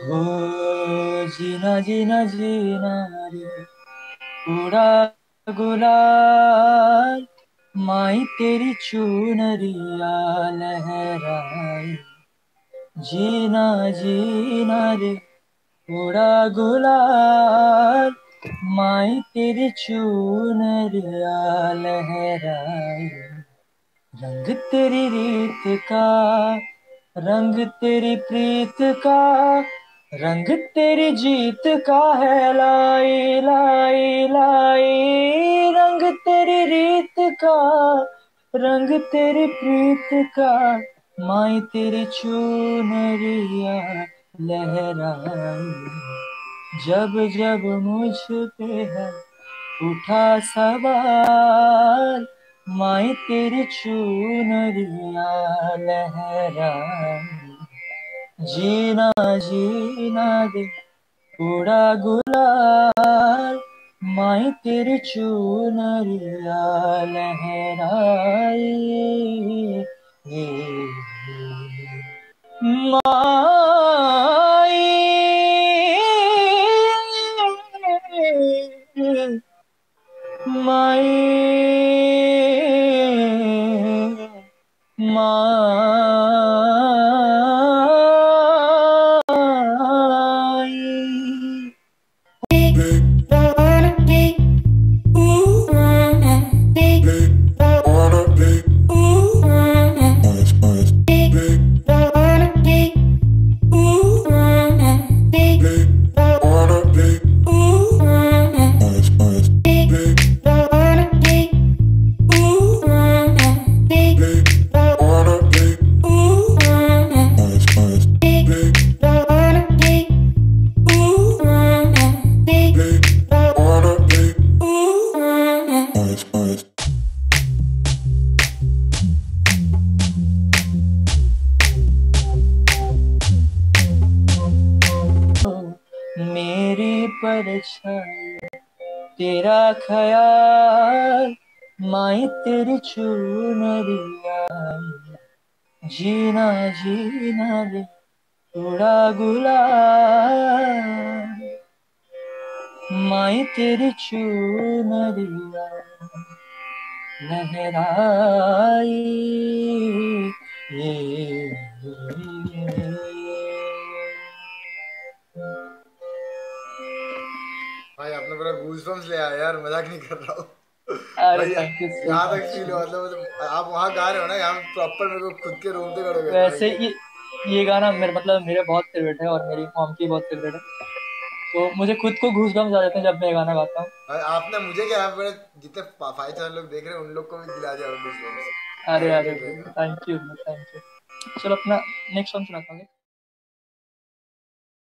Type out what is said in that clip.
हो जीना जीना जीना रे उड़ा गुलाल, माई तेरी चुनरिया लहराए। जीना जीना रे उड़ा गुलाल, माई तेरी चुनरिया लहराए। रंग तेरी रीत का, रंग तेरी प्रीत का, रंग तेरी जीत का है लाई लाई लाई। रंग तेरी रीत का, रंग तेरी प्रीत का, माई तेरी चुनरिया लहराए। जब जब मुझ पे है उठा सवाल, माई तेरी चुनरिया लहराए। जीना जीना दे उड़ा गुलाल, माई तेरी चुनरिया लहराए। माई माई माई। मेरी परछाई तेरा ख्याल, माई तेरी चुनरिया। जीना जीना रे थोड़ा गुलाल, माई तेरी चुनरिया लहराई। भाई आपने पूरा गूज़बम्स ले आया यार, मजाक नहीं कर रहा हूँ। अरे भाई थैंक यू सो यहाँ तक फील मच। हुआ, आप वहाँ गा रहे हो ना, यहाँ प्रॉपर मेरे को खुद के रोंगटे खड़े हो गए थे भाई। वैसे ये गाना मेरे मतलब मेरे बहुत फेवरेट है और मेरी मॉम की बहुत फेवरेट है, तो मुझे खुद को गूज़बम्स आ जाते हैं जब मैं ये गाना गाता हूँ। भाई आपने मुझे क्या, आप मेरे जितने 5 4 लोग देख रहे हैं उन लोग को भी दिला दिया गूज़बम्स। अरे अरे टैलेंटेड भाई आप। Thank you thank you. चलो अपना नेक्स्ट सॉन्ग सुनाता हूँ।